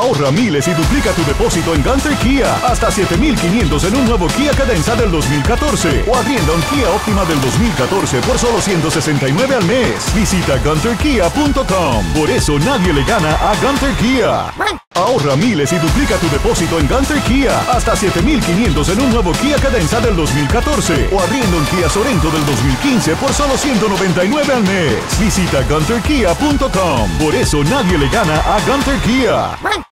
Ahorra miles y duplica tu depósito en Gunter Kia. Hasta $7,500 en un nuevo Kia Cadenza del 2014. O arrienda un Kia Optima del 2014 por solo $169 al mes. Visita gunterkia.com. Por eso nadie le gana a Gunter Kia. Ahorra miles y duplica tu depósito en Gunter Kia. Hasta $7,500 en un nuevo Kia Cadenza del 2014. O arrienda un Kia Sorento del 2015 por solo $199 al mes. Visita gunterkia.com. Por eso nadie le gana a Gunter Kia.